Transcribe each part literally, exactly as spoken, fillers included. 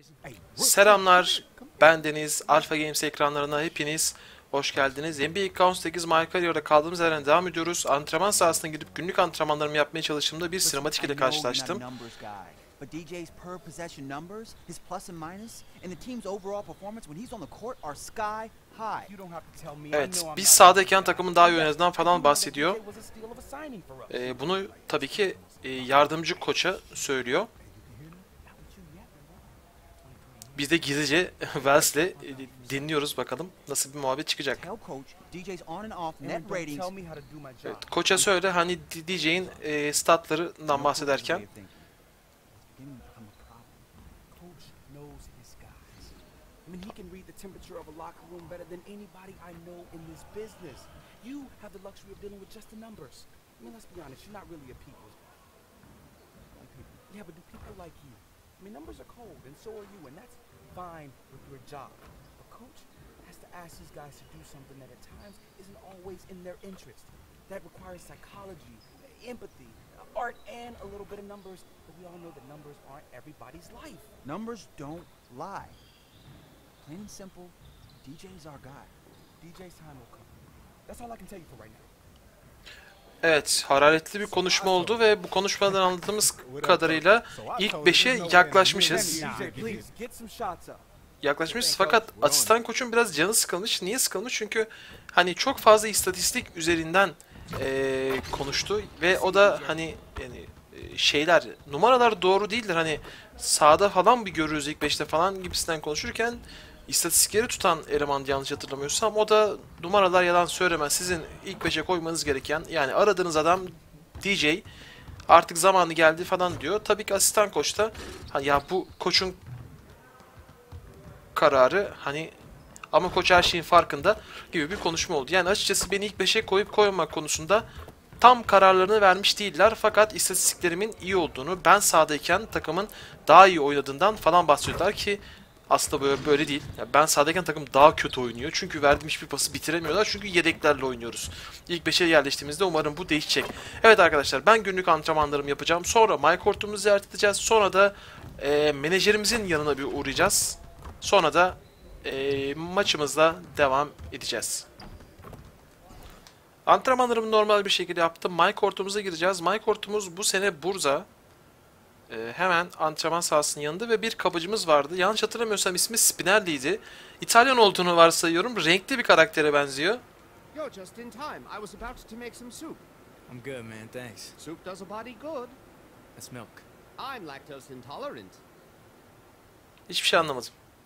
Selamlar, ben Deniz. Alpha Games ekranlarına hepiniz hoş geldiniz. N B A on sekiz My Career'da kaldığımız yerden devam ediyoruz. Antrenman sahasına gidip günlük antrenmanlarımı yapmaya çalıştığımda bir sinematik ile karşılaştım. But D J's per possession numbers, his plus and minus, and the team's overall performance when he's on the court are sky high. Evet, biz sahadayken takımın daha iyi oynadığından falan bahsediyor. Ee, bunu tabii ki e, yardımcı koça söylüyor. Biz de gizlice Wells'le e, dinliyoruz, bakalım nasıl bir muhabbet çıkacak. Evet, koça söyle hani D J'in e, statlarından bahsederken. I mean, he can read the temperature of a locker room better than anybody I know in this business. You have the luxury of dealing with just the numbers. I mean, let's be honest, you're not really a people's. Yeah, but do people like you? I mean, numbers are cold, and so are you, and that's fine with your job. A coach has to ask these guys to do something that at times isn't always in their interest. That requires psychology, empathy, art, and a little bit of numbers. But we all know that numbers aren't everybody's life. Numbers don't lie. Plain and simple, D J's our guy. D J's time will come. That's all I can tell you for right now. Evet, hararetli bir konuşma oldu ve bu konuşmadan anladığımız kadarıyla ilk beşe yaklaşmışız. Yaklaşmışız fakat asistan koçun biraz canı sıkılmış. Niye sıkılmış? Çünkü hani çok fazla istatistik üzerinden e, konuştu ve o da hani yani e, şeyler, numaralar doğru değildir. Hani sahada falan bir görürüz ilk beşte falan gibisinden konuşurken İstatistikleri tutan eleman yanlış hatırlamıyorsam o da numaralar yalan söylemez. Sizin ilk beşe koymanız gereken, yani aradığınız adam D J, artık zamanı geldi falan diyor. Tabii ki asistan koç da ya bu koçun kararı hani ama koç her şeyin farkında gibi bir konuşma oldu. Yani açıkçası beni ilk beşe koyup koymamak konusunda tam kararlarını vermiş değiller fakat istatistiklerimin iyi olduğunu, ben sahadayken takımın daha iyi oynadığından falan bahsediyorlar ki aslında böyle, böyle değil. Yani ben sahadayken takım daha kötü oynuyor. Çünkü verdiğim hiçbir pası bitiremiyorlar. Çünkü yedeklerle oynuyoruz. İlk beşe yerleştiğimizde umarım bu değişecek. Evet arkadaşlar, ben günlük antrenmanlarımı yapacağım. Sonra my court'umuzu ziyaret edeceğiz. Sonra da e, menajerimizin yanına bir uğrayacağız. Sonra da e, maçımızla devam edeceğiz. Antrenmanlarımı normal bir şekilde yaptım. My court'umuza gireceğiz. My court'umuz bu sene Bursa. Ee, hemen antrenman sahasının yanında ve bir kapıcımız vardı. Yanlış hatırlamıyorsam ismi Spinelli'ydi. İtalyan olduğunu varsayıyorum. Renkli bir karaktere benziyor. You're just in time. I was about to make some soup. I'm good, man. Thanks. Soup does a body good. That's milk. I'm lactose intolerant. Hiçbir şey anlamadım.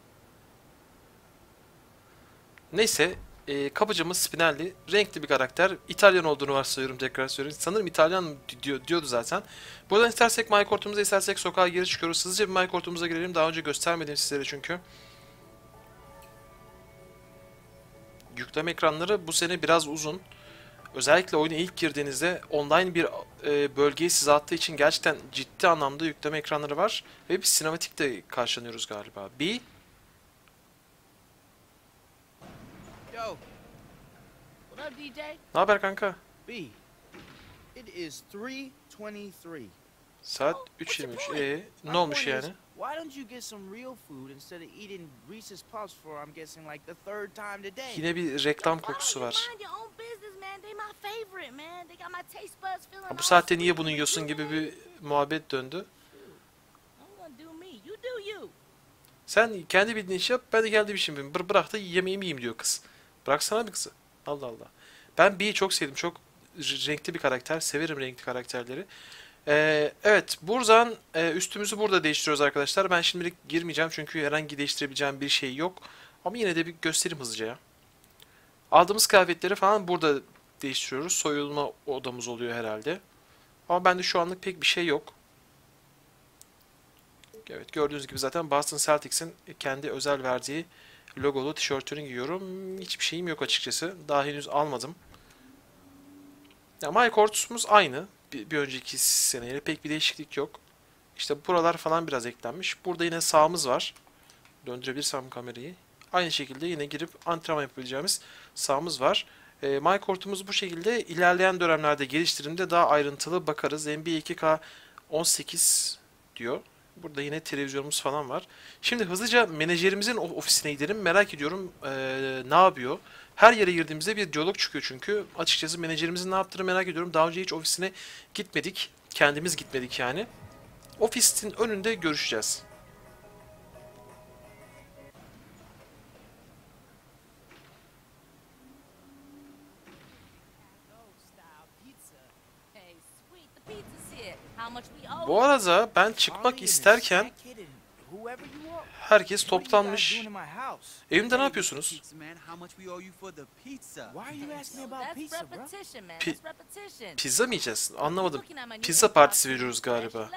Neyse, e, kapıcımız Spinelli. Renkli bir karakter. İtalyan olduğunu varsayıyorum, tekrar söyleyeyim. Sanırım İtalyan diyor, diyordu zaten. Buradan istersek my court'umuza, istersek sokağa geri çıkıyoruz. Hızlıca bir my court'umuza girelim. Daha önce göstermedim sizlere çünkü. Yükleme ekranları bu sene biraz uzun. Özellikle oyuna ilk girdiğinizde online bir e, bölgeyi size attığı için gerçekten ciddi anlamda yükleme ekranları var. Ve bir sinematik de karşılanıyoruz galiba. B. Yo. What up, D J? Ne haber kanka? B. It is three twenty-three. Saat üç yirmi üç. Ee, ne olmuş yani? Why don't you get some real food instead of eating Reese's Puffs for I'm guessing like the third time today? Yine bir reklam kokusu var. Ha, bu saatte niye bunu yiyorsun gibi bir muhabbet döndü. Sen kendi bildiğin işi yap, ben de kendi bir işimi yapayım. Bır bırak da yemeğimi yiyeyim diyor kız. Bıraksana bir kızı. Allah Allah. Ben B'yi çok sevdim. Çok renkli bir karakter. Severim renkli karakterleri. Ee, evet, buradan e, üstümüzü burada değiştiriyoruz arkadaşlar. Ben şimdilik girmeyeceğim çünkü herhangi değiştirebileceğim bir şey yok. Ama yine de bir göstereyim hızlıca ya. Aldığımız kıyafetleri falan burada değiştiriyoruz. Soyulma odamız oluyor herhalde. Ama bende şu anlık pek bir şey yok. Evet, gördüğünüz gibi zaten Boston Celtics'in kendi özel verdiği logolu tişörtünü giyiyorum. Hiçbir şeyim yok açıkçası. Daha henüz almadım. Ya, my court'umuz aynı. Bir, bir önceki seneyle pek bir değişiklik yok. İşte buralar falan biraz eklenmiş. Burada yine sahamız var. Döndürebilirsem kamerayı. Aynı şekilde yine girip antrenman yapabileceğimiz sahamız var. E, my court'umuz bu şekilde. İlerleyen dönemlerde geliştirimde daha ayrıntılı bakarız. N B A iki K on sekiz diyor. Burada yine televizyonumuz falan var. Şimdi hızlıca menajerimizin ofisine gidelim. Merak ediyorum ee, ne yapıyor. Her yere girdiğimizde bir diyalog çıkıyor çünkü. Açıkçası menajerimizin ne yaptığını merak ediyorum. Daha önce hiç ofisine gitmedik. Kendimiz gitmedik yani. Ofisin önünde görüşeceğiz. Bu arada ben çıkmak isterken herkes toplanmış. Evimde ne yapıyorsunuz? Pizza man, how much we owe you for the pizza? Why are you asking me about pizza, bro? Pi- Pizza mı yiyeceğiz? Anlamadım. Pizza partisi veriyoruz galiba.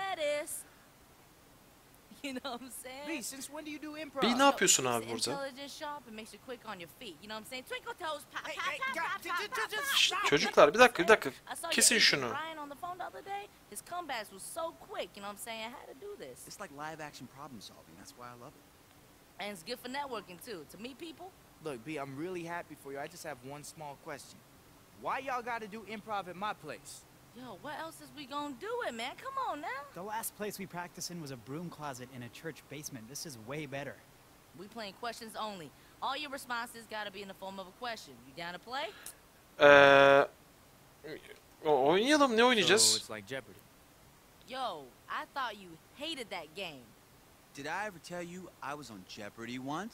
You know what I'm saying? B, since when do you do improv? Bir ne yapıyorsun abi burada? Intelligent shopping makes you quick on your feet. You know what I'm saying? Twinkle toes, pop, Hey, pop, hey, pop, God, pop, j- pop, j- pop, j- pop, just pop, stop. Çocuklar bir dakika bir dakika. I saw your Kesin agent şunu. Brian on the phone the other day. His comebacks was so quick. You know what I'm saying? I had to do this. It's like live action problem solving. That's why I love it. And it's good for networking too. To meet people. Look, B, I'm really happy for you. I just have one small question. Why y'all gotta do improv at my place? Yo, what else is we gonna do it, man? Come on now. The last place we practiced in was a broom closet in a church basement. This is way better. We playing questions only. All your responses gotta be in the form of a question. You down to play? Eee... o- Oynayalım. Ne So oynayacağız? it's like Jeopardy. Yo, I thought you hated that game. Did I ever tell you I was on Jeopardy once?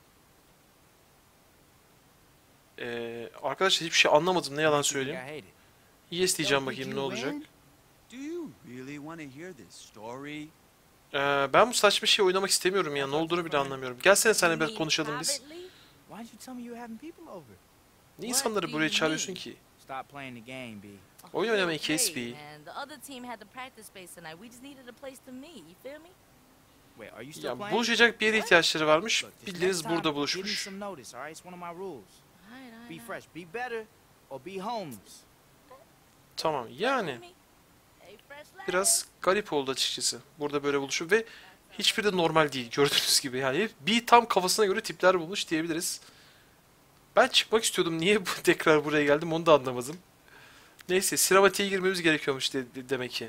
Eee... Arkadaşlar hiçbir şey anlamadım. Ne yalan You think söyleyeyim. I hate it? Yes diyeceğim So did bakayım ne you olacak. win? Do you really want to hear this story? Eee... Ben bu saçma şey oynamak istemiyorum ya. Ne olduğunu bile anlamıyorum. Gelsene seninle You biraz mean konuşalım biz. privately? Why didn't you tell me you were having people over? Niye What insanları do buraya you çağırıyorsun mean? ki? Stop playing the game, B. Oyun oynamayı Okay, kes bir. man. The other team had the practice space tonight. We just needed a place to meet. You feel me? Wait, are you still Ya playing? buluşacak bir yere ihtiyaçları varmış. Look, this Bildiğiniz next time, burada give me buluşmuş. some notice, alright? It's one of my rules. Alright, alright, Be alright. fresh, be better, or be homeless. Tamam yani Hey, fresh lettuce. biraz garip oldu açıkçası. Burada böyle buluşup ve hiçbiri de normal değil gördüğünüz gibi. Yani bir tam kafasına göre tipler bulmuş diyebiliriz. Ben çıkmak istiyordum. Niye bu tekrar buraya geldim onu da anlamadım. Neyse sinematiğe girmemiz gerekiyormuş de, de- demek ki.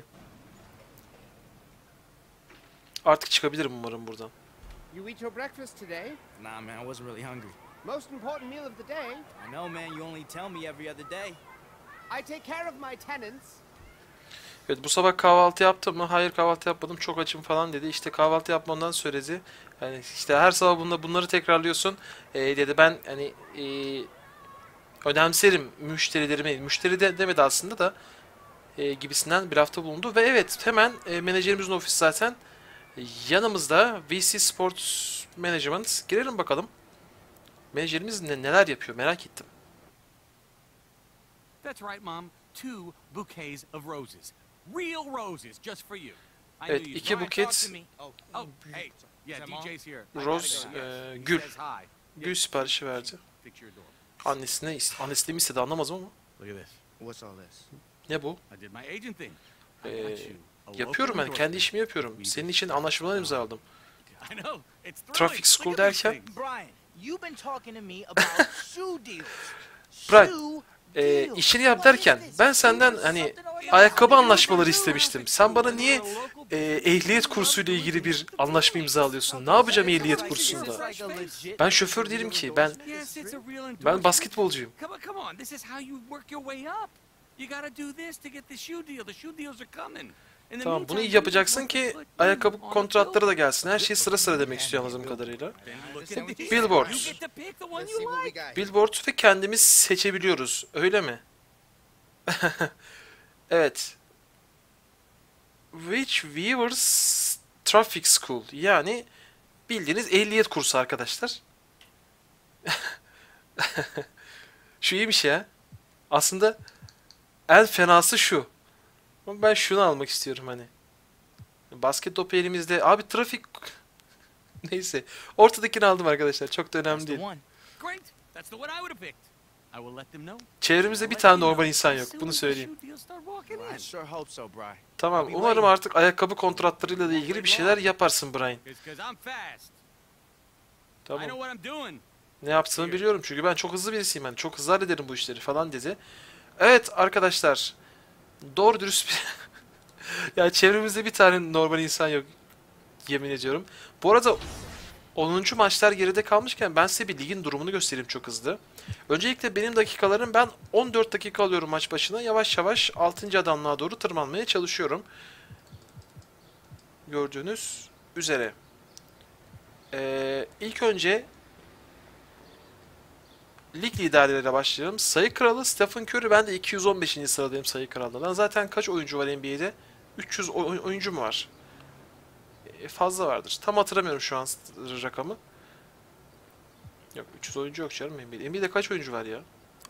Artık çıkabilirim umarım buradan. You eat your breakfast today? Nah, man, I wasn't really hungry. Most important meal of the day. I know, man, you only tell me every other day. I take care of my tenants. Evet bu sabah kahvaltı yaptım mı? Hayır kahvaltı yapmadım çok açım falan dedi. İşte kahvaltı yapmandan söyledi. Yani işte her sabah bunda bunları tekrarlıyorsun. Ee, dedi ben hani e, önemserim müşterilerimi. Müşteri de demedi aslında da e, gibisinden bir hafta bulundu. Ve evet hemen e, menajerimizin ofisi zaten yanımızda. V C Sports Management. Girelim bakalım. Menajerimiz ne, neler yapıyor merak ettim. That's right, Mom. Two bouquets of roses. Real roses, just for you. I Evet, knew you'd iki like- buket Talk to me. Oh, Oh, hey. Yeah, Is that D J's here. I Rose, gotta go. e, He gül. says hi. Gül siparişi verdi. Fix your door. Annesine, ist- annesi de mi istedi anlamadım ama. Look at this. what's all this? Ne bu? I did my agent thing. I Ee, got you a local Yapıyorum ben kendi endorsement. işimi yapıyorum. Senin için anlaşmalar imzaladım. I know. It's thrilling. Traffic school Look at these derken? things. Brian, you've been talking to me about shoe deals. Brian, Shoe Ee, deals. işini yap What is derken this? ben senden hani ayakkabı anlaşmaları istemiştim. Sen bana niye e, ehliyet kursuyla ilgili bir anlaşma imzalıyorsun? Ne yapacağım ehliyet kursunda? Ben şoför değilim ki. Ben Yes, it's a real ben endorsement. basketbolcuyum. Come on, come on. This is how you work your way up. You gotta do this to get the shoe deal. The shoe deals are coming. In the Tamam meantime, bunu iyi you yapacaksın just want ki to put in ayakkabı on a kontratları da bill. gelsin. Her şey sıra sıra demek istiyor anladığım kadarıyla. Then look at these. Billboard. You get to pick the one Let's see you what like. we got. Billboard ve kendimiz seçebiliyoruz. Öyle mi? Evet. Which Weavers Traffic School. Yani bildiğiniz ehliyet kursu arkadaşlar. Şu iyiymiş ya. Aslında en fenası şu. Ama ben şunu almak istiyorum hani. Basket topu elimizde. Abi trafik... Neyse. Ortadakini aldım arkadaşlar. Çok da That's önemli the değil. one. Great. That's the one I would have picked. I will let them know. Çevremizde bir tane normal insan yok. Bunu söyleyeyim. Shoe deals start walking Well, I in. sure hope so, Brian. Tamam. Umarım artık ayakkabı kontratlarıyla da ilgili bir şeyler yaparsın Brian. It's 'cause I'm fast. I Tamam. know what I'm doing. Ne yaptığını biliyorum çünkü ben çok hızlı birisiyim. Ben çok hızlı hallederim bu işleri falan dedi. Evet arkadaşlar. Doğru dürüst bir... ya çevremizde bir tane normal insan yok. Yemin ediyorum. Bu arada onuncu maçlar geride kalmışken ben size bir ligin durumunu göstereyim çok hızlı. Öncelikle benim dakikalarım, ben on dört dakika alıyorum maç başına. Yavaş yavaş altıncı adamlığa doğru tırmanmaya çalışıyorum. Gördüğünüz üzere. Ee, ilk önce lig liderleriyle başlayalım. Sayı kralı Stephen Curry. Ben de iki yüz on beşinci sıradayım sayı kralından. Zaten kaç oyuncu var N B A'de? üç yüz oy oyuncu mu var? E, fazla vardır. Tam hatırlamıyorum şu an rakamı. Yok, üç yüz oyuncu yok canım N B A'de. N B A'de kaç oyuncu var ya?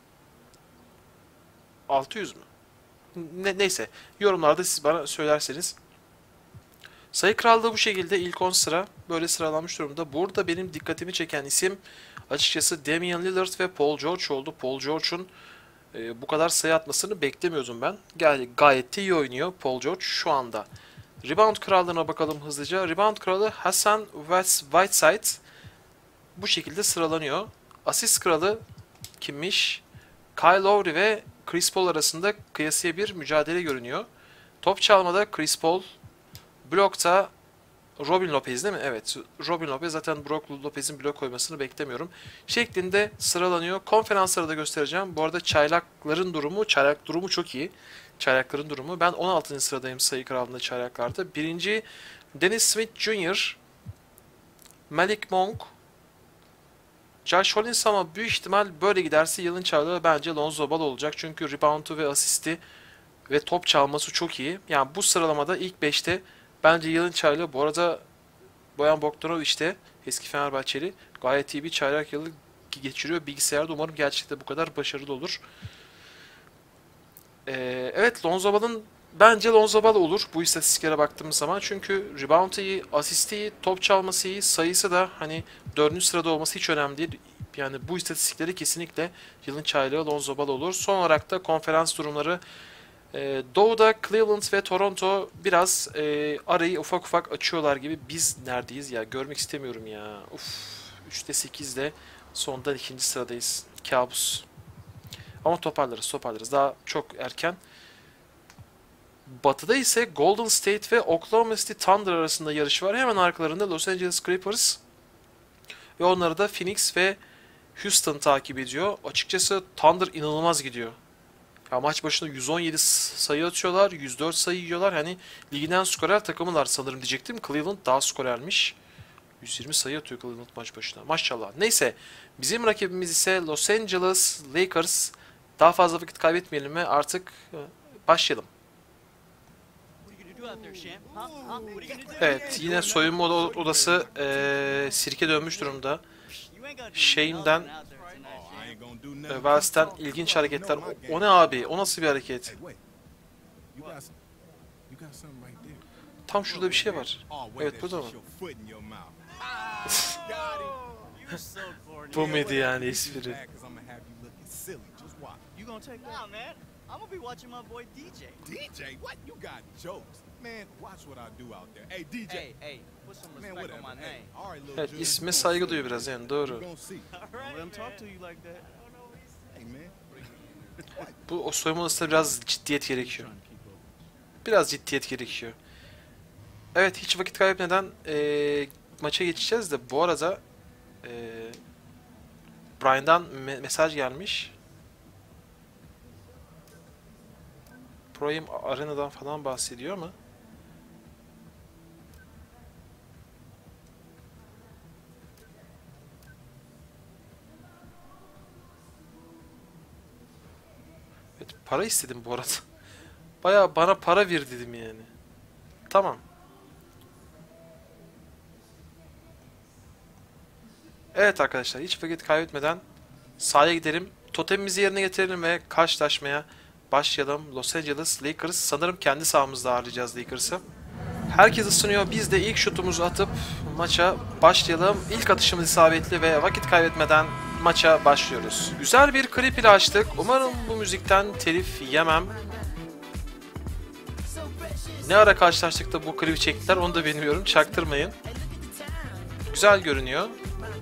altı yüz mü? Ne, neyse. Yorumlarda siz bana söylerseniz. Sayı krallığı bu şekilde ilk on sıra böyle sıralanmış durumda. Burada benim dikkatimi çeken isim açıkçası Damian Lillard ve Paul George oldu. Paul George'un e, bu kadar sayı atmasını beklemiyordum ben. Gay gayet de iyi oynuyor Paul George şu anda. Rebound krallığına bakalım hızlıca. Rebound kralı Hassan Whiteside bu şekilde sıralanıyor. Asist kralı kimmiş? Kyle Lowry ve Chris Paul arasında kıyasıya bir mücadele görünüyor. Top çalmada Chris Paul, blokta Robin Lopez değil mi? Evet. Robin Lopez, zaten Brook Lopez'in blok koymasını beklemiyorum. Şeklinde sıralanıyor. Konferansları da göstereceğim. Bu arada çaylakların durumu, çaylak durumu çok iyi. Çaylakların durumu. Ben on altıncı sıradayım sayı kralında çaylaklarda. Birinci Dennis Smith Junior Malik Monk, Josh Hollins, ama büyük ihtimal böyle giderse yılın çaylağı bence Lonzo Ball olacak. Çünkü reboundu ve asisti ve top çalması çok iyi. Yani bu sıralamada ilk beşte bence yılın çaylağı. Bu arada Bojan Bogdanović de eski Fenerbahçeli gayet iyi bir çaylak yılı geçiriyor bilgisayarda. Umarım gerçekten bu kadar başarılı olur. Ee, evet, Lonzo Ball'ın bence Lonzo Ball olur bu istatistiklere baktığımız zaman. Çünkü rebound iyi, asisti iyi, top çalması iyi, sayısı da hani dördüncü sırada olması hiç önemli değil. Yani bu istatistikleri kesinlikle yılın çaylağı Lonzo Ball olur. Son olarak da konferans durumları. Ee, Doğu'da Cleveland ve Toronto biraz e, arayı ufak ufak açıyorlar gibi. Biz neredeyiz ya? Görmek istemiyorum ya. Uf, üçte sekizde sondan ikinci sıradayız. Kabus. Ama toparlarız, toparlarız. Daha çok erken. Batı'da ise Golden State ve Oklahoma City Thunder arasında yarış var. Hemen arkalarında Los Angeles Clippers ve onları da Phoenix ve Houston takip ediyor. Açıkçası Thunder inanılmaz gidiyor. Ya maç başında yüz on yedi sayı atıyorlar, yüz dört sayı yiyorlar. Hani ligin en skorer takımılar sanırım diyecektim. Cleveland daha skorermiş. yüz yirmi sayı atıyor Cleveland maç başına. Maşallah. Neyse. Bizim rakibimiz ise Los Angeles Lakers. Daha fazla vakit kaybetmeyelim ve artık başlayalım. Evet, yine soyunma odası ee, sirke dönmüş durumda. Shane'den e, Wells'ten ilginç hareketler. O, o ne abi? O nasıl bir hareket? Tam şurada bir şey var. Evet, burada mı? Bu muydu yani espri? I'm gonna be watching my boy D J. D J? What? You got jokes. Man, watch what I do out there. Hey D J. Hey, hey, put some respect on my name. All right, little Evet, Junior, isme saygı duyuyor biraz yani, doğru. you gonna see. Let him talk to you like that. Hey man. Bu o soyunma odasında biraz ciddiyet gerekiyor. Biraz ciddiyet gerekiyor. Evet, hiç vakit kaybetmeden e, maça geçeceğiz de bu arada e, Brian'dan me mesaj gelmiş. Prime Arena'dan falan bahsediyor ama evet, para istedim bu arada. Bayağı bana para ver dedim yani. Tamam. Evet arkadaşlar, hiç vakit kaybetmeden sahaya gidelim. Totemimizi yerine getirelim ve karşılaşmaya başlayalım. Los Angeles Lakers. Sanırım kendi sahamızda ağırlayacağız Lakers'ı. Herkes ısınıyor. Biz de ilk şutumuzu atıp maça başlayalım. İlk atışımız isabetli ve vakit kaybetmeden maça başlıyoruz. Güzel bir klip ile açtık. Umarım bu müzikten telif yemem. Ne ara karşılaştık da bu klibi çektiler onu da bilmiyorum. Çaktırmayın. Güzel görünüyor.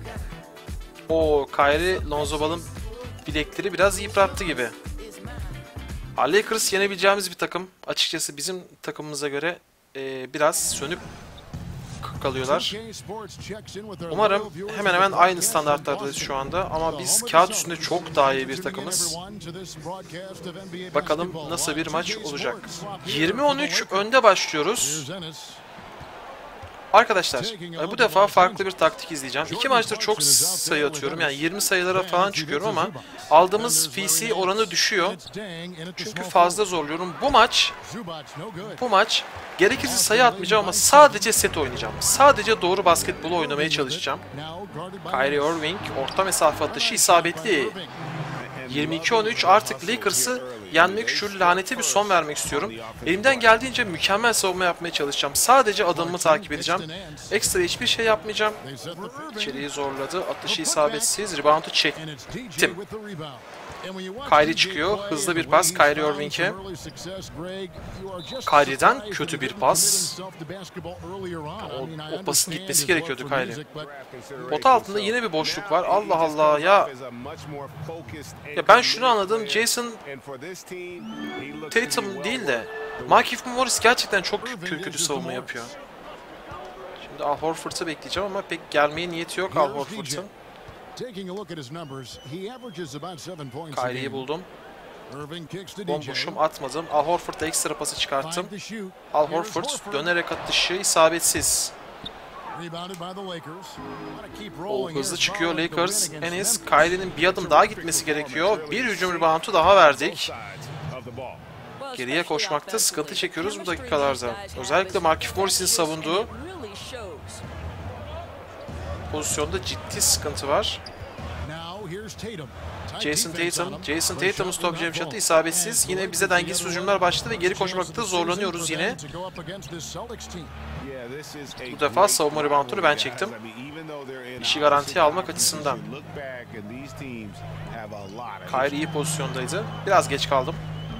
O Kyrie Lonzo Ball'ın bilekleri biraz yıprattı gibi. Lakers yenebileceğimiz bir takım. Açıkçası bizim takımımıza göre e, biraz sönük kalıyorlar. Umarım hemen hemen aynı standartlardayız şu anda ama biz kağıt üstünde çok daha iyi bir takımız. Bakalım nasıl bir maç olacak. yirmi on üç önde başlıyoruz. Arkadaşlar bu defa farklı bir taktik izleyeceğim. İki maçtır çok sayı atıyorum. Yani yirmi sayılara falan çıkıyorum ama aldığımız F C oranı düşüyor. Çünkü fazla zorluyorum. Bu maç bu maç gerekirse sayı atmayacağım ama sadece set oynayacağım. Sadece doğru basketbolu oynamaya çalışacağım. Kyrie Irving orta mesafe atışı isabetli. yirmi iki on üç artık Lakers'ı yenmek, şu lanete bir son vermek istiyorum. Elimden geldiğince mükemmel savunma yapmaya çalışacağım. Sadece adımımı takip edeceğim. Ekstra hiçbir şey yapmayacağım. İçeriği zorladı. Atışı isabetsiz. Rebound'u çektim. Kyrie çıkıyor. Hızlı bir pas Kyrie Irving'e. Kyrie'den kötü bir pas. O, o pasın gitmesi gerekiyordu Kyrie. Pota altında yine bir boşluk var. Allah Allah ya. Ya ben şunu anladım. Jason Tatum değil de Markieff Morris gerçekten çok kötü, kötü savunma yapıyor. Şimdi Al Horford'u bekleyeceğim ama pek gelmeye niyeti yok Al Horford'un. Kyrie'yi buldum. Bomboşum atmadım. Al Horford'a ekstra pası çıkarttım. Al Horford dönerek atışı isabetsiz. O hızlı çıkıyor Lakers. Enes, Kyrie'nin bir adım daha gitmesi gerekiyor. Bir hücum reboundu daha verdik. Geriye koşmakta sıkıntı çekiyoruz bu dakikalarda. Özellikle Markieff Morris'in savunduğu pozisyonda ciddi sıkıntı var. Jason Tatum, Jason Tatum'un stop jam shot'ı isabetsiz. Yine bize dengesiz hücumlar başladı ve geri koşmakta zorlanıyoruz yine. Bu defa savunma reboundunu ben çektim. İşi garantiye almak açısından. Kyrie iyi pozisyondaydı. Biraz geç kaldım.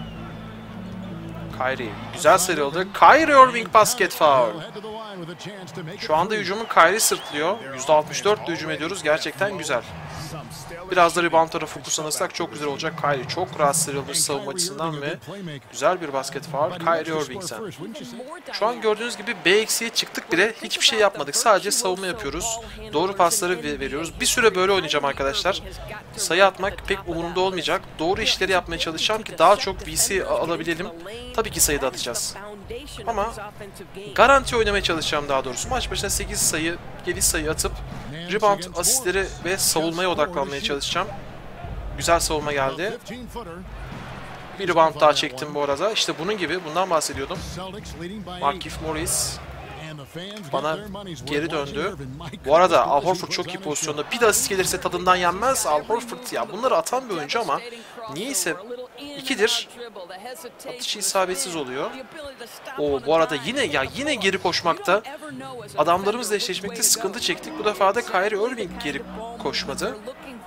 Kyrie güzel sıyrıldı. Kyrie Irving basket foul. Şu anda hücumun Kyrie sırtlıyor. yüzde altmış dört hücum ediyoruz. Gerçekten güzel. Biraz da reboundlara fokuslanırsak çok güzel olacak. Kyrie çok rahat sıyrılmış savunma açısından ve güzel bir basket foul Kyrie Irving'den. Şu an gördüğünüz gibi B eksiye çıktık bile hiçbir şey yapmadık. Sadece savunma yapıyoruz. Doğru pasları veriyoruz. Bir süre böyle oynayacağım arkadaşlar. Sayı atmak pek umurumda olmayacak. Doğru işleri yapmaya çalışacağım ki daha çok V C alabilelim. Tabii ki sayı da atacağız. Ama garanti oynamaya çalışacağım daha doğrusu. Maç başına sekiz sayı, yedi sayı atıp rebound, asistleri ve savunmaya odaklanmaya çalışacağım. Güzel savunma geldi. Bir rebound daha çektim bu arada. İşte bunun gibi, bundan bahsediyordum. Markieff Morris bana geri döndü. Bu arada Al Horford çok iyi pozisyonda. Bir de asist gelirse tadından yenmez. Al Horford ya bunları atan bir oyuncu ama niyeyse ikidir. Atışı isabetsiz oluyor. O bu arada yine ya yine geri koşmakta. Adamlarımızla eşleşmekte sıkıntı çektik. Bu defa da Kyrie Irving geri koşmadı.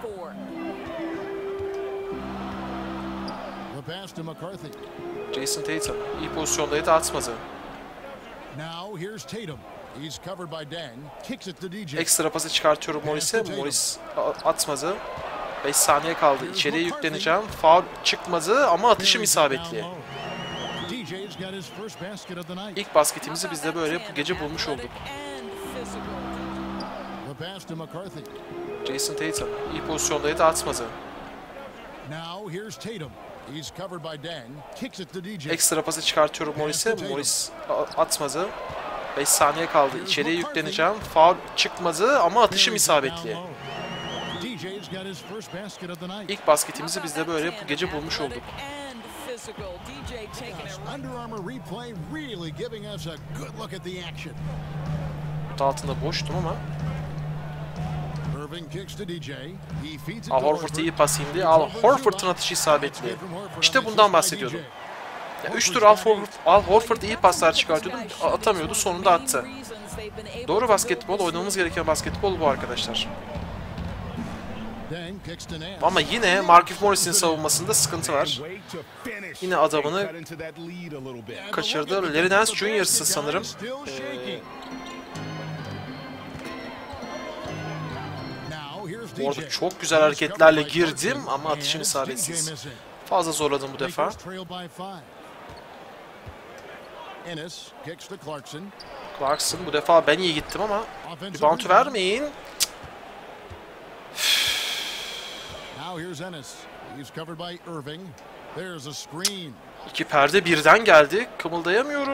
Jason Tatum iyi pozisyondaydı, atmadı. Ekstra pası çıkartıyorum Morris'e. Morris atmadı. beş saniye kaldı. İçeriye yükleneceğim. Faul çıkmadı ama atışım isabetli. İlk basketimizi biz de böyle bu gece bulmuş olduk. Jason Tatum iyi pozisyondaydı, atmadı. Ekstra pası çıkartıyorum Morris'e. Morris atmadı. beş saniye kaldı. İçeriye yükleneceğim. Faul çıkmadı ama atışım isabetli. İlk basketimizi biz de böyle bu gece bulmuş olduk. Kutu altında boştum ama Al Horford iyi pas indi. Al Horford'un atışı isabetli. İşte bundan bahsediyordum. Ya üç tur Al Horford, Al Horford iyi paslar çıkartıyordum. Atamıyordu. Sonunda attı. Doğru basketbol, oynamamız gereken basketbol bu arkadaşlar. Ama yine Markieff Morris'in savunmasında sıkıntı var. Yine adamını kaçırdı. Larry Nance Junior'sı sanırım. Ee, orada çok güzel hareketlerle girdim ama atışım isabetsiz. Fazla zorladım bu defa. Clarkson bu defa ben iyi gittim ama rebound'u vermeyin. İki perde birden geldi. Kımıldayamıyorum.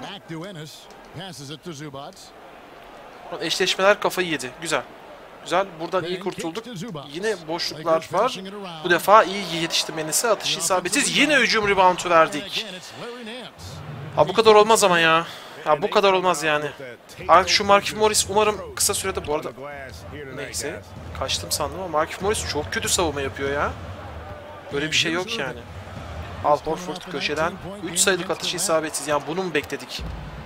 Eşleşmeler kafayı yedi. Güzel. Güzel. Buradan iyi kurtulduk. Yine boşluklar var. Bu defa iyi yetişti Menes'e. Atışı isabetsiz. Yine hücum rebound'u verdik. Ha bu kadar olmaz ama ya. Ya bu kadar olmaz yani. Artık şu Markieff Morris umarım kısa sürede bu arada... Neyse. Kaçtım sandım ama Markieff Morris çok kötü savunma yapıyor ya. Böyle bir şey yok yani. Al Horford köşeden üç sayılık atışı isabetsiz. Yani bunu mu bekledik?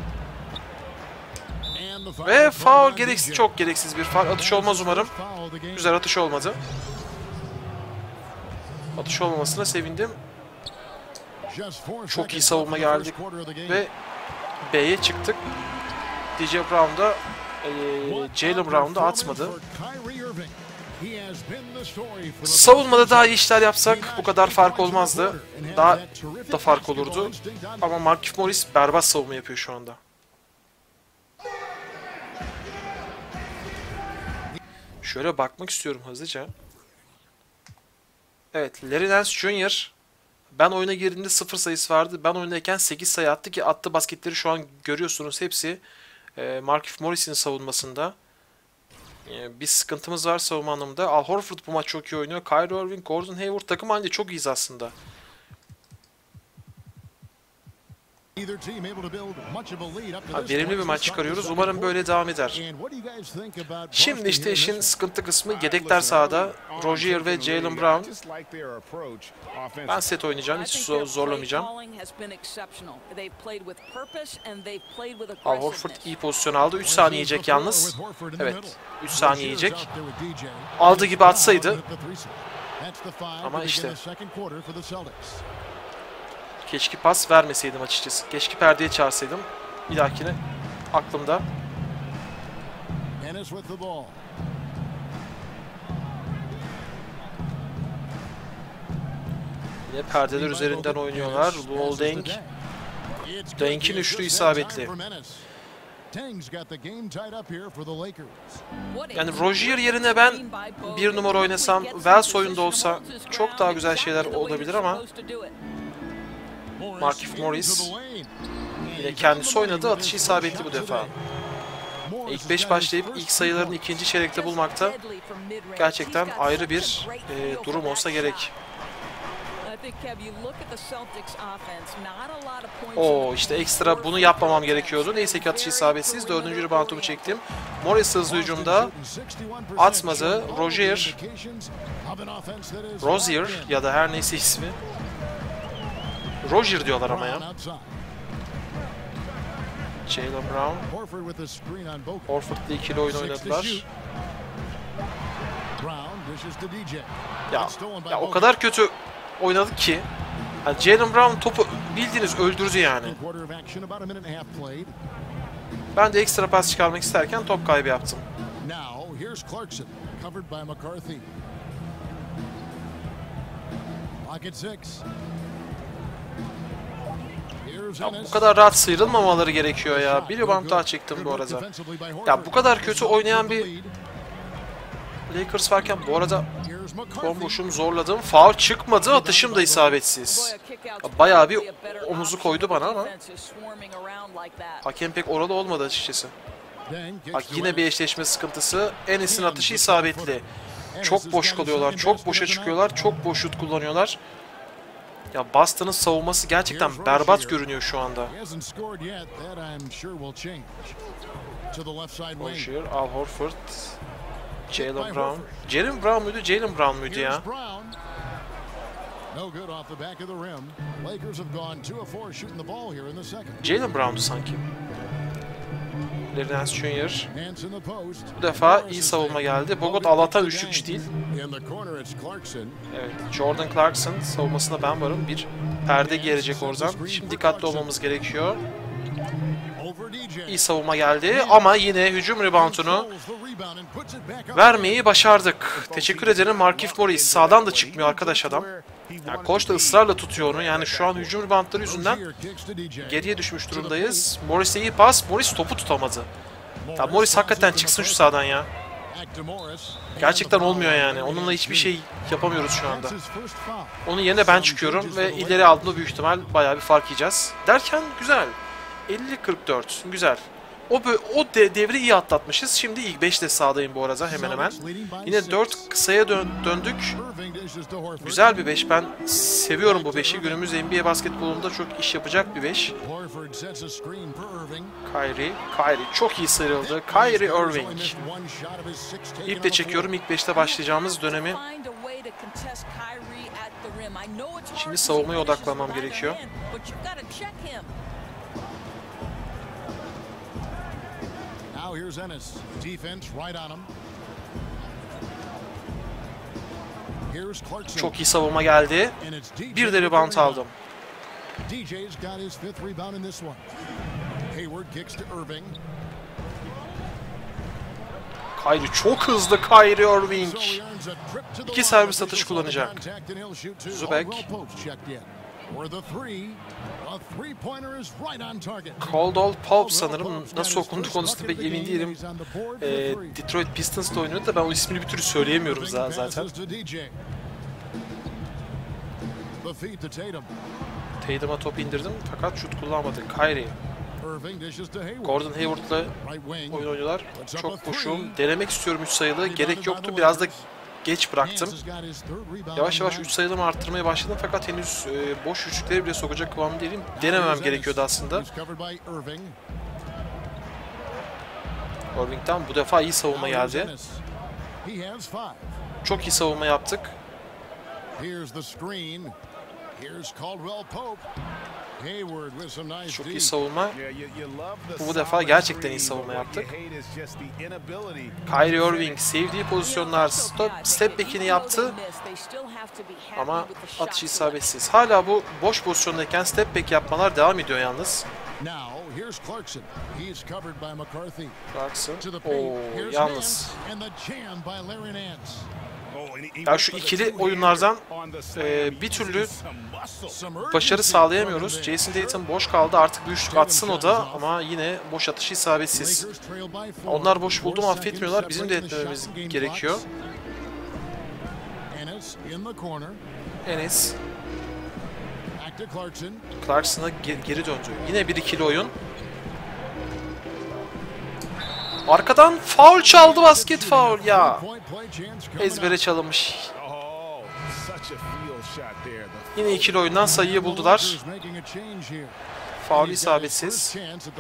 Ve foul gereksiz, çok gereksiz bir foul. Atış olmaz umarım. Güzel, atış olmadı. Atış olmamasına sevindim. Çok iyi savunma geldik ve B'ye çıktık. D J Brown'da e, Jaylen Brown'da atmadı. Savunmada daha iyi işler yapsak bu kadar fark olmazdı. Daha da fark olurdu. Ama Markieff Morris berbat savunma yapıyor şu anda. Şöyle bakmak istiyorum hızlıca. Evet, Larry Nance Junior Ben oyuna girdiğimde sıfır sayısı vardı. Ben oyundayken sekiz sayı attı ki attığı basketleri şu an görüyorsunuz. Hepsi e, Markieff Morris'in savunmasında. E, bir sıkıntımız var savunma anlamında. Al Horford bu maç çok iyi oynuyor. Kyrie Irving, Gordon Hayward takım halinde çok iyiyiz aslında. Ha, verimli bir maç çıkarıyoruz. Umarım böyle devam eder. Şimdi işte işin sıkıntı kısmı yedekler sahada. Rozier ve Jaylen Brown. Ben set oynayacağım. Hiç zorlamayacağım. Al Horford iyi pozisyon aldı. üç saniye yiyecek yalnız. Evet. üç saniye yiyecek. Aldığı gibi atsaydı. Ama işte. Keşke pas vermeseydim açıkçası. Keşke perdeye çağırsaydım. Bir dahakine aklımda. Yine perdeler üzerinden oynuyorlar. Luol Deng. Deng'in üçlü isabetli. Yani Rozier yerine ben bir numara oynasam, Wells oyunda olsa çok daha güzel şeyler olabilir ama Markieff Morris yine kendisi oynadı. Atışı isabetli bu defa. İlk beş başlayıp ilk sayılarını ikinci çeyrekte bulmakta gerçekten ayrı bir e, durum olsa gerek. Oo işte ekstra bunu yapmamam gerekiyordu. Neyse ki atış isabetsiz. Dördüncü reboundumu çektim. Morris hızlı hücumda atmadı. Rozier Rozier ya da her neyse ismi. Rozier diyorlar ama ya. Jaylen Brown. Horford'la ikili oyun oynadılar. Ya, ya o kadar kötü oynadık ki. Yani Jaylen Brown topu bildiğiniz öldürdü yani. Ben de ekstra pas çıkarmak isterken top kaybı yaptım. Ya bu kadar rahat sıyrılmamaları gerekiyor ya. Bir rebound daha çektim bu arada. Ya bu kadar kötü oynayan bir Lakers varken bu arada komboşum zorladım. Foul çıkmadı. Atışım da isabetsiz. Bayağı bir omuzu koydu bana ama hakem pek oralı olmadı açıkçası. Bak yine bir eşleşme sıkıntısı. Enes'in atışı isabetli. Çok boş kalıyorlar. Çok boşa çıkıyorlar. Çok boş şut kullanıyorlar. Ya Boston'ın savunması gerçekten berbat görünüyor şu anda. Rozier, Al Horford, Jaylen Brown. Jaylen Brown muydu? Jaylen Brown muydu ya? Jaylen Brown'du sanki. Larry Nance Junior Bu defa iyi savunma geldi. Bogut Allah'tan üçlük değil. Evet, Jordan Clarkson savunmasında ben varım. Bir perde gelecek oradan. Şimdi dikkatli olmamız gerekiyor. İyi savunma geldi ama yine hücum reboundunu vermeyi başardık. Teşekkür ederim Markieff Morris. Sağdan da çıkmıyor arkadaş adam. Yani koç da ısrarla tutuyor onu. Yani şu an hücum reboundları yüzünden geriye düşmüş durumdayız. Morris'e iyi pas. Morris topu tutamadı. Ya Morris hakikaten çıksın şu sahadan ya. Gerçekten olmuyor yani. Onunla hiçbir şey yapamıyoruz şu anda. Onun yerine ben çıkıyorum ve ileri aldığımda büyük ihtimal bayağı bir fark yiyeceğiz. Derken güzel. elli kırk dört. Güzel. O, o de, devri iyi atlatmışız. Şimdi ilk beşte sahadayım bu arada hemen hemen. Yine dört kısaya dön, döndük. Güzel bir beş. Ben seviyorum bu beşi. Günümüz N B A basketbolunda çok iş yapacak bir beş. Kyrie. Kyrie çok iyi sıyrıldı. Kyrie Irving. İple çekiyorum. İlk beşte başlayacağımız dönemi. Şimdi savunmaya odaklanmam gerekiyor. Here's Ennis. Defense right on him. Here's Clarkson. Çok iyi savunma geldi. Bir de rebound aldım. D J's got his fifth rebound in this one. Hayward kicks to Irving. Kyrie çok hızlı. Kyrie Irving. İki servis atış kullanacak. Zubek. Caldwell Pope sanırım, nasıl okunduğu konusunda pek emin değilim. Ee, Detroit Pistons'ta oynuyordu da ben o ismini bir türlü söyleyemiyorum zaten. Tatum'a top indirdim fakat şut kullanmadı. Kyrie. Gordon Hayward'la oyun oynuyorlar. Çok boşum. Denemek istiyorum üç sayılı. Gerek yoktu. Biraz da geç bıraktım. Yavaş yavaş üç sayılarımı arttırmaya başladım fakat henüz e, boş üçlükleri bile sokacak kıvamda değilim. Denemem gerekiyordu aslında. Irving'den bu defa iyi savunma geldi. Çok iyi savunma yaptık. Çok iyi savunma. Bu defa gerçekten iyi savunma yaptık. Kyrie Irving sevdiği pozisyonlar stop, step back'ini yaptı. Ama atış isabetsiz. Hala bu boş pozisyondayken step back yapmalar devam ediyor yalnız. Clarkson. Oo, yalnız. Ya şu ikili oyunlardan e, bir türlü başarı sağlayamıyoruz. Jason Tatum boş kaldı. Artık bir üçlük atsın o da ama yine boş atışı isabetsiz. Onlar boş buldu mu affetmiyorlar. Bizim de etmememiz gerekiyor. Enes. Clarkson'a geri döndü. Yine bir ikili oyun. Arkadan faul çaldı, basket faul ya. Ezbere çalınmış. Yine ikili oyundan sayıyı buldular. Faul isabetsiz.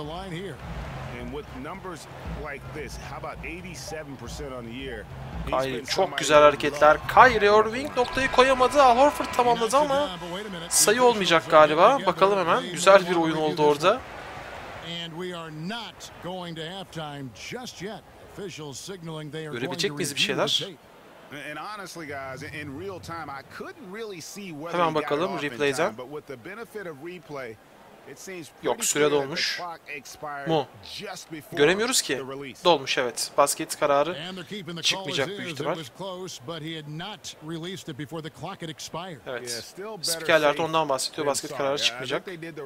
Kyrie çok güzel hareketler. Kyrie Irving noktayı koyamadı. Al Horford tamamladı ama sayı olmayacak galiba. Bakalım hemen. Güzel bir oyun oldu orada. Görebilecek miyiz bir şeyler? Hemen bakalım replay'den. Yok, süre dolmuş mu? Göremiyoruz ki. Dolmuş, evet. Basket kararı çıkmayacak büyük ihtimal. Evet. Spikerler de ondan bahsediyor. Basket kararı çıkmayacak.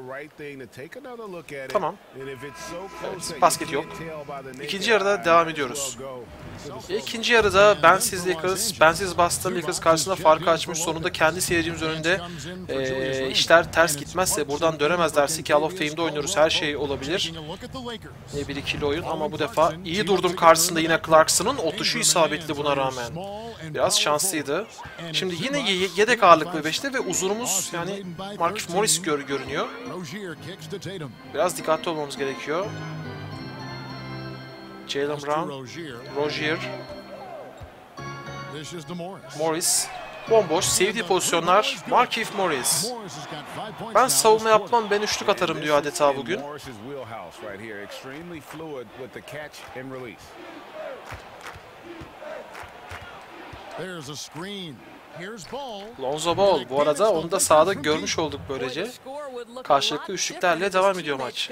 Tamam. Evet, basket yok. İkinci yarıda devam ediyoruz. İkinci yarıda Bensiz Lakers, Bensiz Boston Lakers karşısında farkı açmış. Sonunda kendi seyircimiz önünde e, işler ters gitmezse, buradan dönemezlerse ki Hall of Fame'de oynuyoruz, her şey olabilir. Ne bir ikili oyun ama bu defa iyi durdum karşısında yine Clarkson'ın otuşu isabetli buna rağmen. Biraz şanslıydı. Şimdi yine yedek ağırlıklı beşte ve uzunumuz yani Markieff Morris gör görünüyor. Biraz dikkatli olmamız gerekiyor. Jaylen Brown, Rozier, Morris, bomboş, sevdiği pozisyonlar, Markieff Morris. Ben savunma yapmam, ben üçlük atarım diyor adeta bugün. Lonzo Ball, bu arada onu da sahada görmüş olduk böylece. Karşılıklı üçlüklerle devam ediyor maç.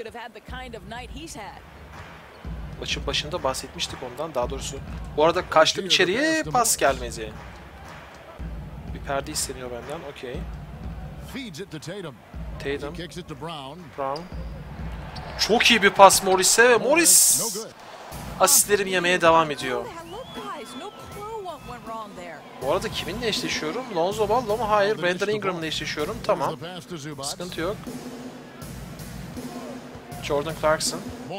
Maçın başında bahsetmiştik ondan, daha doğrusu. Bu arada kaçtım içeriye, pas gelmedi. Bir perde isteniyor benden, okey. Tatum. Brown. Çok iyi bir pas Morris'e ve Morris asistlerimi yemeye devam ediyor. Bu arada kiminle eşleşiyorum? Lonzo Ball'la mı? Hayır. Brandon Ingram'la eşleşiyorum. Tamam. Sıkıntı yok. Jordan Clarkson.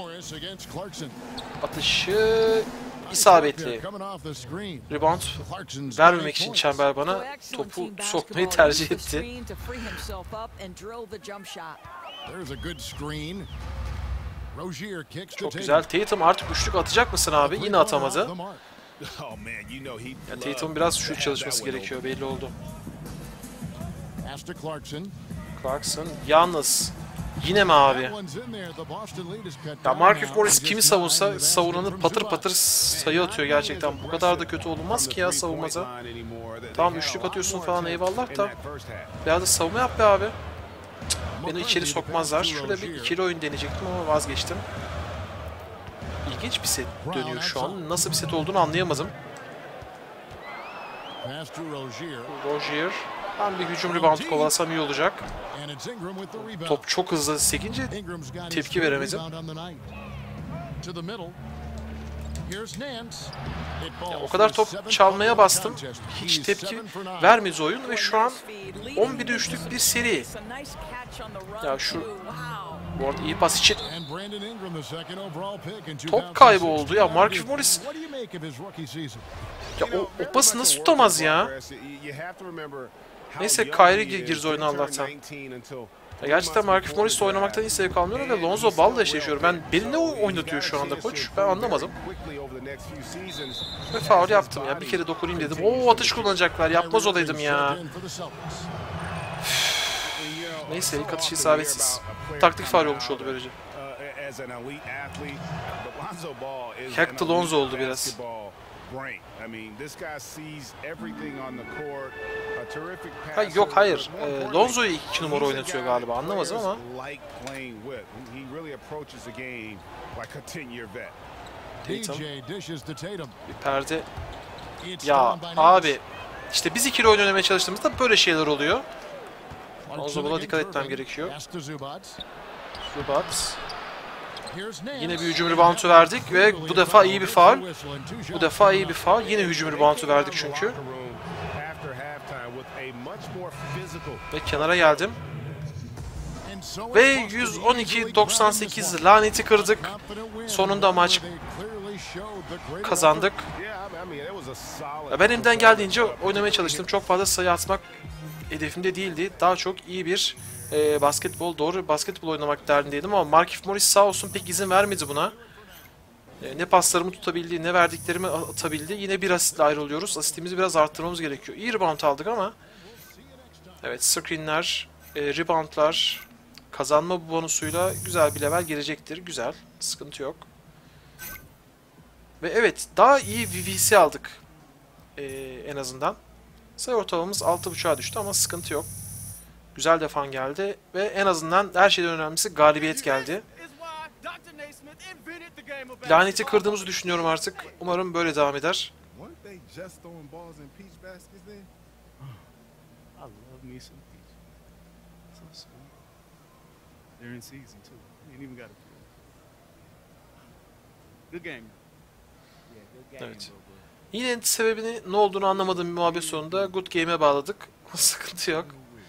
Atışı isabetli. Rebound vermemek için Çember bana topu sokmayı tercih etti. Çok güzel. Tatum artık üçlük atacak mısın abi? Yine atamadı. Yani Tatum'un biraz şut çalışması gerekiyor, belli oldu. Clarkson yalnız. Yine mi abi? Ya Markieff Morris kimi savunsa savunanı patır patır sayı atıyor gerçekten. Bu kadar da kötü olunmaz ki ya savunmada. Tamam üçlük atıyorsun falan eyvallah da. Biraz da savunma yap be abi. Beni içeri sokmazlar. Şöyle bir ikili oyun deneyecektim ama vazgeçtim. İlginç bir set dönüyor şu an. Nasıl bir set olduğunu anlayamadım. Rozier. Ben bir hücum rebound kovalasam iyi olacak. Top çok hızlı sekince tepki veremedim. Ya, o kadar top çalmaya bastım. Hiç tepki vermedi oyun ve şu an on bire üçlük bir seri. Ya şu bu arada iyi pas için top kaybı oldu ya. Markieff Morris ya o, o pası nasıl tutamaz ya? Neyse Kyrie gir girdi oyuna Allah'tan. Ya gerçekten Markieff Morris'le oynamaktan hiç zevk almıyorum ve Lonzo Ball'la eşleşiyorum. Ben beni ne oynatıyor şu anda koç? Ben anlamadım. Ve faul yaptım ya. Bir kere dokunayım dedim. Oo atış kullanacaklar. Yapmaz olaydım ya. Neyse ilk atışı isabetsiz. Taktik faul olmuş oldu böylece. Hector Lonzo oldu biraz. Ha, yok hayır. E, Lonzo'yu iki numara oynatıyor galiba. Anlamadım ama. Tatum. Bir perde. Ya abi. İşte biz ikili oyun oynamaya çalıştığımızda böyle şeyler oluyor. Lonzo buna dikkat etmem gerekiyor. Zubac. Yine bir hücum reboundu verdik ve bu defa iyi bir faul. Bu defa iyi bir faul. Yine hücum reboundu verdik çünkü. Ve kenara geldim. Ve yüz on iki doksan sekiz laneti kırdık. Sonunda maç kazandık. Ben elimden geldiğince oynamaya çalıştım. Çok fazla sayı atmak hedefimde değildi. Daha çok iyi bir e, basketbol, doğru basketbol oynamak derdindeydim ama Markieff Morris sağ olsun pek izin vermedi buna. E, ne paslarımı tutabildi, ne verdiklerimi atabildi. Yine bir asitle ayrılıyoruz. Asistimizi biraz arttırmamız gerekiyor. İyi rebound aldık ama. Evet, screenler, e, reboundlar, kazanma bonusuyla güzel bir level gelecektir. Güzel, sıkıntı yok. Ve evet, daha iyi V V C aldık e, en azından. Sayı ortalamamız altı buçuğa düştü ama sıkıntı yok. Güzel defan geldi ve en azından her şeyden önemlisi galibiyet geldi. Laneti kırdığımızı düşünüyorum artık. Umarım böyle devam eder. Evet. Yine sebebini ne olduğunu anlamadığım bir muhabbet sonunda Good Game'e bağladık. Sıkıntı yok.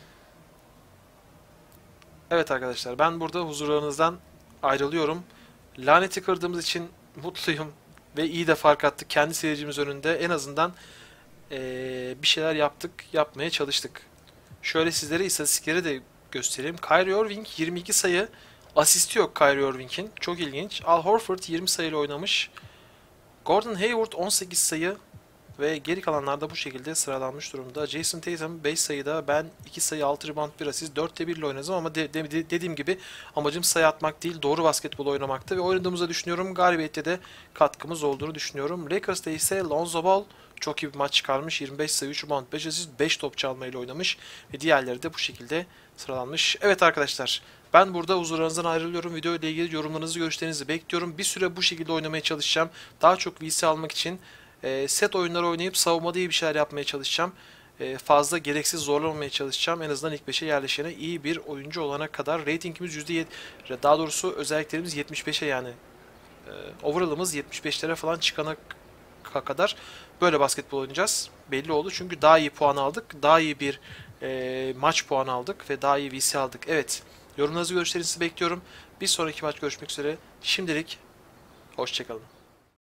Evet arkadaşlar, ben burada huzurlarınızdan ayrılıyorum. Laneti kırdığımız için mutluyum ve iyi de fark attık. Kendi seyircimiz önünde en azından ee, bir şeyler yaptık, yapmaya çalıştık. Şöyle sizlere istatistikleri de göstereyim. Kyrie Irving yirmi iki sayı, asisti yok Kyrie Irving'in. Çok ilginç. Al Horford yirmi sayıyla oynamış. Gordon Hayward on sekiz sayı ve geri kalanlar da bu şekilde sıralanmış durumda. Jason Tatum beş sayıda, ben iki sayı, altı rebound, bir asist, dörtte bir ile oynadım ama de, de, de, dediğim gibi amacım sayı atmak değil, doğru basketbol oynamaktı ve oynadığımızda düşünüyorum galibiyette de katkımız olduğunu düşünüyorum. Lakers'ta ise Lonzo Ball çok iyi bir maç çıkarmış. yirmi beş sayı, üç rebound, beş asist, beş top çalmayla oynamış ve diğerleri de bu şekilde sıralanmış. Evet arkadaşlar, ben burada huzurlarınızdan ayrılıyorum. Video ile ilgili yorumlarınızı, görüşlerinizi bekliyorum. Bir süre bu şekilde oynamaya çalışacağım. Daha çok V C almak için e, set oyunları oynayıp savunmada iyi bir şeyler yapmaya çalışacağım. E, fazla gereksiz zorlamamaya çalışacağım. En azından ilk beşe yerleşene, iyi bir oyuncu olana kadar. Ratingimiz yüzde yedi, daha doğrusu özelliklerimiz yetmiş beşe yani e, overall'ımız yetmiş beşlere falan çıkana kadar böyle basketbol oynayacağız. Belli oldu çünkü daha iyi puan aldık. Daha iyi bir e, maç puanı aldık ve daha iyi V C aldık. Evet, yorumlarınızı, görüşlerinizi bekliyorum. Bir sonraki maç görüşmek üzere. Şimdilik hoşçakalın.